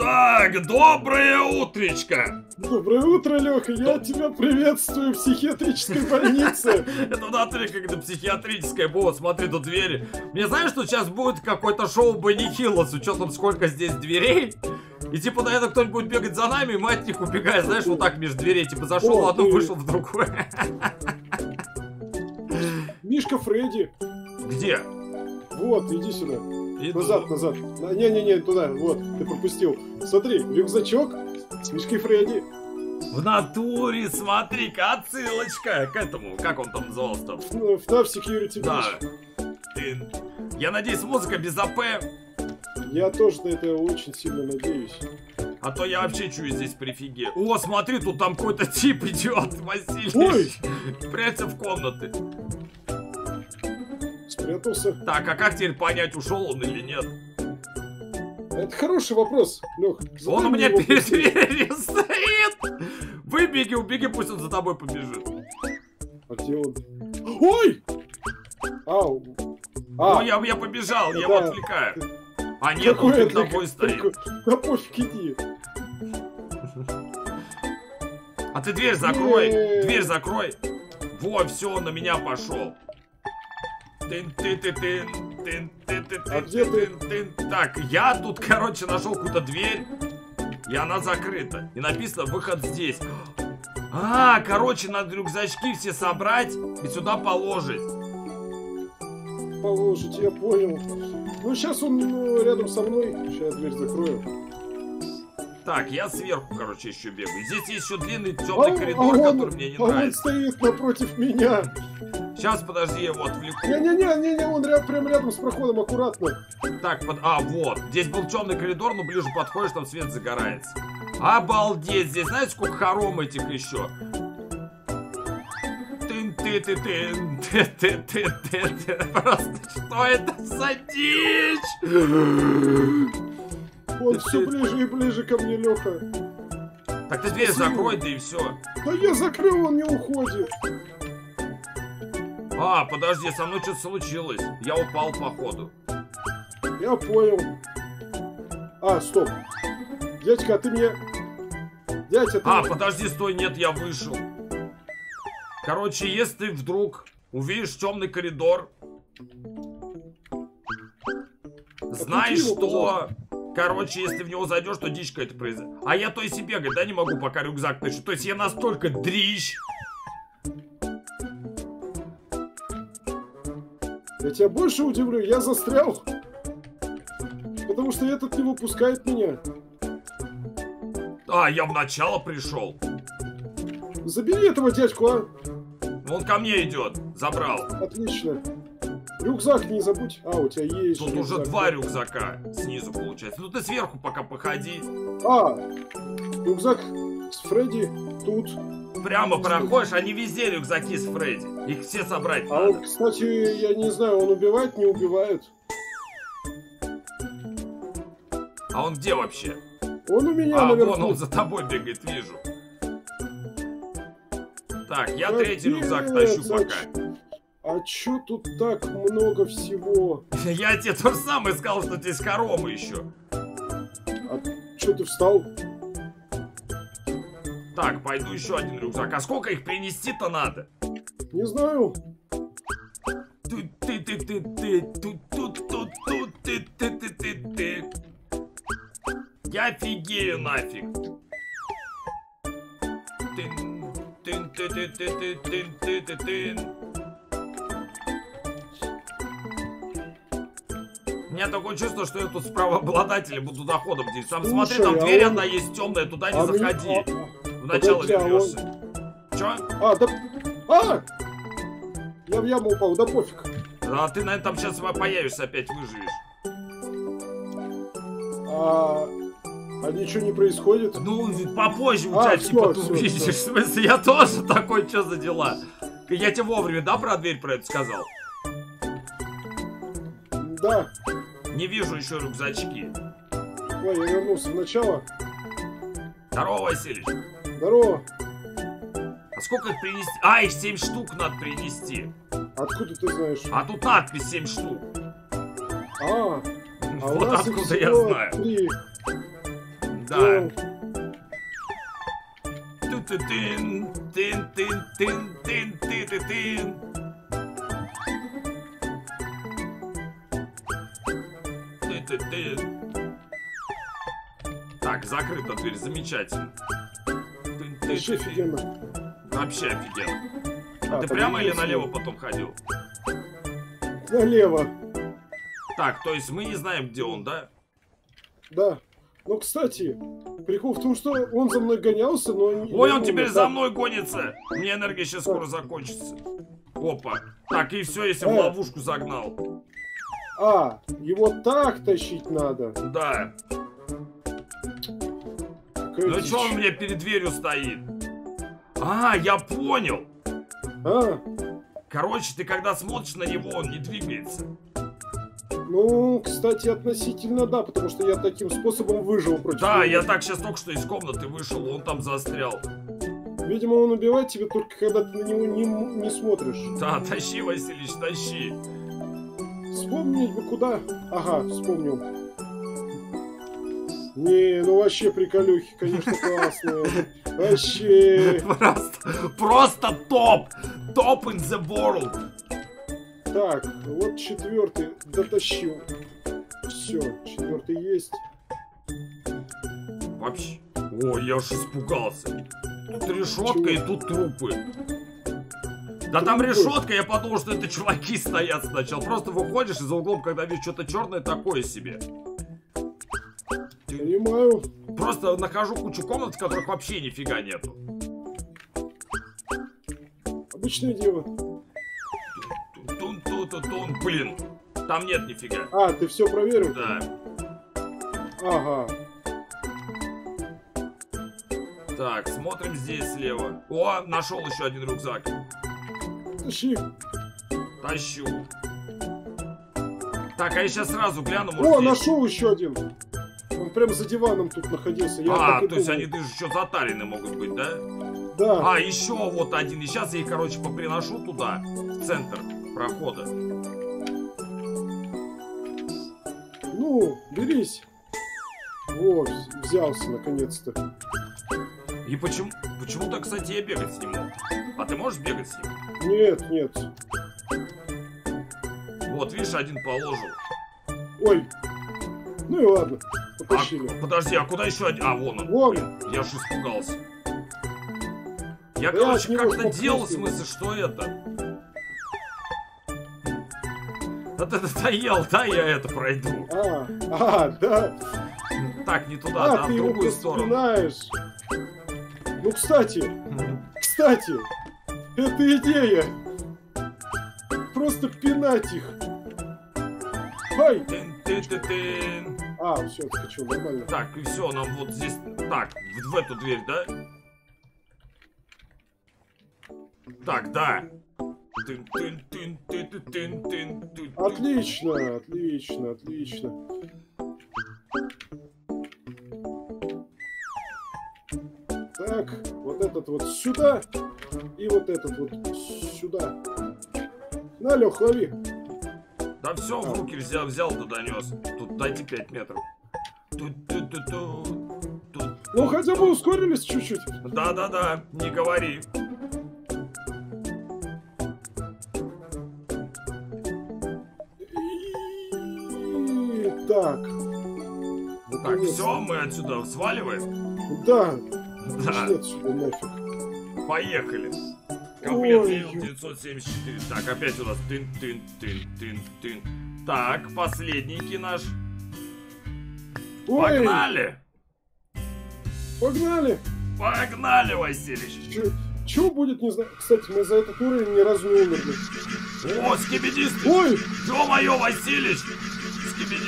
Так, доброе утречко. Доброе утро, Леха. Я тебя приветствую в психиатрической больнице. Это в натуре как-то психиатрическое. Вот, смотри, тут двери. Мне знаешь, что сейчас будет какое-то шоу Бенни Хилла с учетом, сколько здесь дверей? И типа, наверное, кто-нибудь будет бегать за нами, и мы от них убегаем, знаешь, вот так между дверей. Типа, зашел в одну, вышел в другую. Мишка Фредди. Где? Вот, иди сюда. Иду. Назад. Не, туда. Вот, ты пропустил. Смотри, рюкзачок с Мишкой Фредди. В натуре, смотри-ка, отсылочка к этому, как он там назывался-то? В FNAF Security Да. Beach. Я надеюсь, музыка без АП. Я тоже на это очень сильно надеюсь. А то я вообще чую здесь прифиге. О, смотри, тут там какой-то тип идет, Василий. Ой! Прячься в комнаты. Спрятался. Так, а как теперь понять, ушел он или нет? Это хороший вопрос, Лех. Он у меня перед дверью стоит. Выбеги, убеги, пусть он за тобой побежит. А где он? Ой! О, я побежал, я его отвлекаю. А нет, он перед тобой стоит. Да пофиг, иди. А ты дверь закрой, дверь закрой. Во, все, он на меня пошел. А где ты? Так, я тут, короче, нашел какую-то дверь. И она закрыта. И написано «Выход здесь». А, короче, надо рюкзачки все собрать и сюда положить. Положить, я понял. Ну, сейчас он рядом со мной. Сейчас я дверь закрою. Так, я сверху, короче, еще бегаю. Здесь есть еще длинный темный коридор, который мне не нравится. Он стоит напротив меня. Сейчас, подожди, я его отвлеку. Не, он прям рядом с проходом, аккуратно. Так, вот. Здесь был темный коридор, но ближе подходишь, там свет загорается. Обалдеть, здесь знаете, сколько хором этих еще? Просто что это за дичь? Он все ближе и ближе ко мне, Леха. Так ты дверь закрой, да и все. Да я закрыл, он не уходит. А, подожди, со мной что-то случилось. Я упал, походу. Я понял. Стоп. Дядька, а ты мне... Дядя, ты... подожди, стой, нет, я вышел. Короче, если ты вдруг увидишь темный коридор, знаешь, что... Короче, если в него зайдешь, то дичь какая-то произойдет. А я то есть и бегать, да, не могу, пока рюкзак тащу. То есть я настолько дрищ. Я тебя больше удивлю, я застрял. Потому что этот не выпускает меня. Я в начало пришел. Забери этого дядьку, а. Он ко мне идет. Забрал. Отлично. Рюкзак не забудь. У тебя есть. Тут уже 2 рюкзака снизу получается. Ну ты сверху пока походи. Рюкзак с Фредди тут. Прямо проходишь, они везде рюкзаки с Фредди. Их все собрать надо. Он, кстати, я не знаю, он убивает, не убивает. А он где вообще? Он у меня наверху. Вон он за тобой бегает, вижу. Так, я третий рюкзак тащу пока. А чё тут так много всего? Я тебе то же самое сказал, что здесь хоромы еще. А чё ты встал? Так, пойду еще один рюкзак. А сколько их принести-то надо? Не знаю. Я офигею нафиг. У меня такое чувство, что я тут с правообладателем буду доходом здесь. Сам смотри, там дверь одна есть темная, туда не заходи. В начало вернешься. Чё? Я в яму упал, да пофиг. А ты, наверное, там сейчас появишься, опять выживешь. А ничего не происходит? Ну, попозже у тебя, типа, ты увидишь. В смысле, я тоже такой, что за дела? Я тебе вовремя, да, про дверь про это сказал? Да. Не вижу еще рюкзачки. Ой, я вернулся в начало. Здорово, Василий. Здорово. А сколько их принести? Их 7 штук надо принести. Откуда ты знаешь? А тут надпись 7 штук. А Вот у нас откуда я знаю. 3. Да. Тын, тын, тын, тын, тын, тын, тын. Так, закрыта дверь, замечательно. Вообще офигенно. Вообще офигенно. А ты прямо или налево потом ходил? Налево. Так, то есть мы не знаем, где он, да? Да. Но, кстати, прикол в том, что он за мной гонялся, но... Ой, он теперь за мной гонится! Мне энергия сейчас скоро закончится. Опа. Так, и все, если в ловушку загнал. А, его так тащить надо. Да. Ну что он мне перед дверью стоит? А, я понял. Короче, ты когда смотришь на него, он не двигается. Ну, кстати, относительно да, потому что я таким способом выжил против него. Да, я так сейчас только что из комнаты вышел, он там застрял. Видимо, он убивает тебя только когда ты на него не смотришь. Да, тащи, Василич, тащи. Вспомнить бы куда. Ага, вспомнил. Не, ну вообще приколюхи, конечно, классные. Вообще. Просто топ! Топ in the world! Так, вот четвертый дотащил. Все, четвертый есть. Вообще. Ой, я уж испугался. Тут решетка и тут трупы. Да там решетка, я подумал, что это чуваки стоят сначала. Просто выходишь и за углом, когда видишь что-то черное, такое себе. Понимаю. Просто нахожу кучу комнат, в которых вообще нифига нету. Обычное дело. Блин, там нет нифига. А, ты все проверил? Да. Ага. Так, смотрим здесь слева. О, нашел еще один рюкзак. Тащи. Тащу. Так, а я сейчас сразу гляну. О, нашел еще один. Он прям за диваном тут находился. Я то есть они даже еще затарены могут быть, да? Да. А, еще вот один. И сейчас я их, короче, поприношу туда, в центр прохода. Ну, берись. Вот, взялся наконец-то. И почему-то, кстати, я бегать с ним мог. А ты можешь бегать с ним? Нет, нет. Вот, видишь, один положил. Ой. Ну и ладно. Потащили. Подожди, а куда еще один? А, вон он. Вон. Блин, я ж испугался. Я, короче, как-то делал, в смысле, что это? Да ты надоел, да, я это пройду. Да. Так, не туда, да, в другую сторону. Знаешь. Ну, кстати, это идея. Просто пинать их. Ай! А, все, отскочил, нормально. Так, и все, нам вот здесь... Так, в эту дверь, да? Так, да. Отлично, отлично, отлично. Так, вот этот вот сюда. И вот этот вот сюда. На, Лех, лови. Да все, в руки взял, да донес. Тут дайте 5 метров. Ну, хотя бы ускорились чуть-чуть. Да, не говори. Так. Так, все, мы отсюда сваливаем? Да. Да. Отсюда нафиг. Поехали. Комплект 974. Так, опять у нас тын. Так, последний наш. Ой. Погнали! Погнали, Василич! Чего будет, не знаю. Кстати, мы за этот уровень ни разу не умерли. О, скибидисты! Ой! Ё-моё, Василич! Скибиди!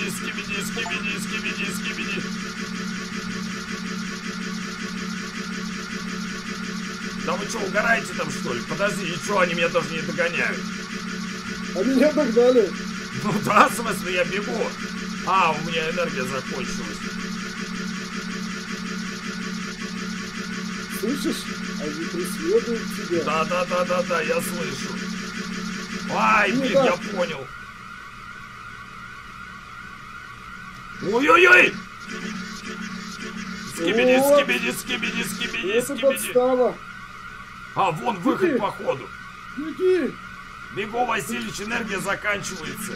Да вы что, угораете там, что ли? Подожди, и что, они меня даже не догоняют? А меня догнали. Ну да, в смысле, я бегу. А, у меня энергия закончилась. Слышишь? Они преследуют тебя. Да, я слышу. Ай, блин, я понял. Ой-ой-ой! скибиди, Вот. скибиди, скибиди, скибиди, Это скибиди. подстава. А, вон выход, походу. Беги. Бегу, Василич, энергия заканчивается.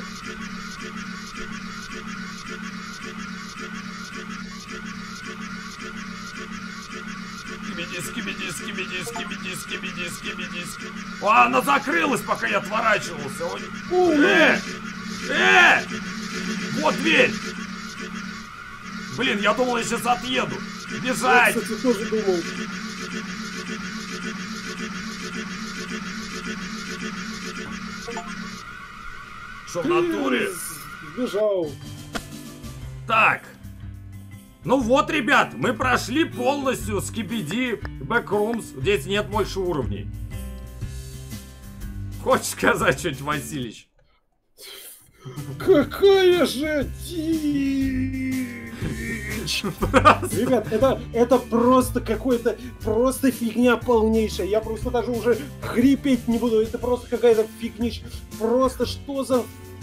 Скибиди, скибиди, скибиди, скибиди, скибиди, скибиди, скибиди. А, она закрылась, пока я отворачивался. Вот дверь! Блин, я думал, я сейчас отъеду. Я, Бежать! кстати, тоже думал. Что, в натуре? Сбежал. Так. Ну вот, ребят, мы прошли полностью Скибиди Backrooms. Здесь нет больше уровней. Хочешь сказать что-нибудь, Василич? Какая же дичь! Ребят, это просто какой-то, просто фигня полнейшая. Я просто даже уже хрипеть не буду. Это просто какая-то фигнищ. Просто что за...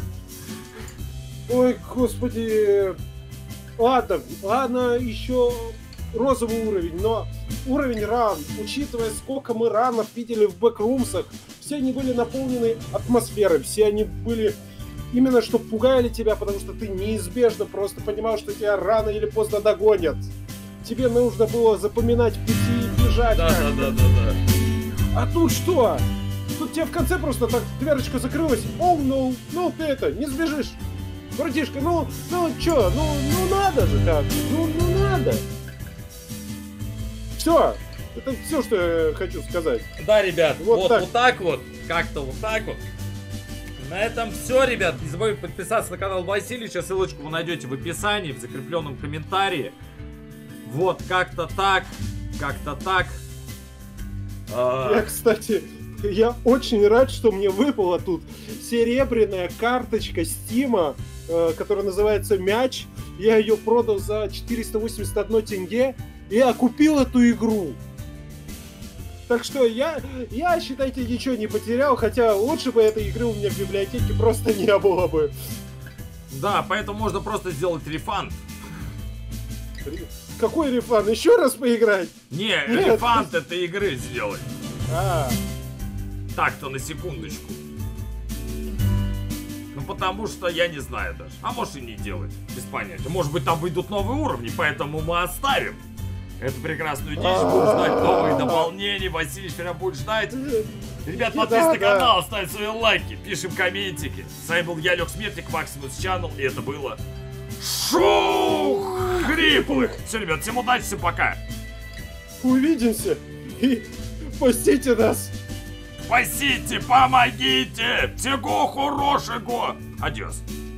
Ой, господи. Ладно, еще розовый уровень, но уровень ран, учитывая, сколько мы ранов видели в бэкрумсах, все они были наполнены атмосферой, все они были именно что пугали тебя, потому что ты неизбежно просто понимал, что тебя рано или поздно догонят. Тебе нужно было запоминать пути и бежать. Да. А тут что? Тут тебе в конце просто так дверочка закрылась. Ну ты это, не сбежишь. Братишка, ну чё, ну надо же как, ну надо. Все, это все, что я хочу сказать. Да, ребят, Вот так. вот так вот, как-то вот так вот. На этом все, ребят. Не забывайте подписаться на канал Василича. Ссылочку вы найдете в описании, в закрепленном комментарии. Вот, как-то так, как-то так. Кстати, я очень рад, что мне выпала тут серебряная карточка Стима, которая называется «Мяч». Я ее продал за 481 тенге и окупил эту игру. Так что я, считайте, ничего не потерял, хотя лучше бы этой игры у меня в библиотеке просто не было бы. Да, поэтому можно просто сделать рефанд. Какой рефан? Еще раз поиграть? Не, Нет. рефанд этой игры сделать. А, Так-то, на секундочку. Ну, потому что я не знаю даже. А может и не делать. Без понятия. Может быть, там выйдут новые уровни, поэтому мы оставим эту прекрасную дичь. Будем ждать новые дополнения. Василий вчера будет ждать. Ребят, подписывайтесь на канал, ставьте свои лайки, пишем комментики. С вами был я, Лег Смертник, Максимус Channel, и это было Шоу Хриплых. Все, ребят, всем удачи, всем пока. увидимся и пустите нас. Спасите, помогите! Всего хорошего! Адьос.